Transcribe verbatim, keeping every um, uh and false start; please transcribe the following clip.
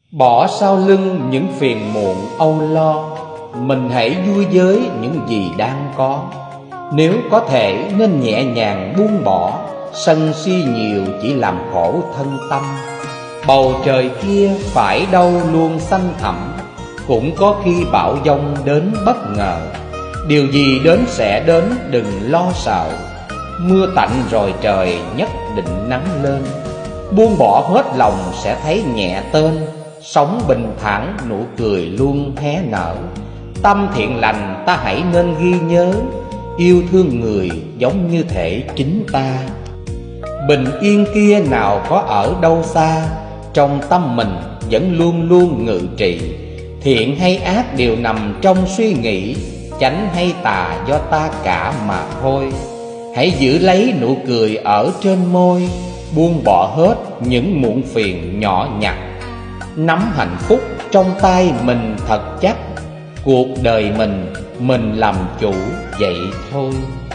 Bỏ sau lưng những phiền muộn âu lo, mình hãy vui với những gì đang có. Nếu có thể nên nhẹ nhàng buông bỏ, sân si nhiều chỉ làm khổ thân tâm. Bầu trời kia phải đâu luôn xanh thẳm, cũng có khi bão giông đến bất ngờ. Điều gì đến sẽ đến đừng lo sợ, mưa tạnh rồi trời nhất định nắng lên. Buông bỏ hết lòng sẽ thấy nhẹ tên, sống bình thản nụ cười luôn hé nở. Tâm thiện lành ta hãy nên ghi nhớ, yêu thương người giống như thể chính ta. Bình yên kia nào có ở đâu xa, trong tâm mình vẫn luôn luôn ngự trị. Thiện hay ác đều nằm trong suy nghĩ, chánh hay tà do ta cả mà thôi. Hãy giữ lấy nụ cười ở trên môi, buông bỏ hết những muộn phiền nhỏ nhặt. Nắm hạnh phúc trong tay mình thật chắc, cuộc đời mình mình làm chủ vậy thôi.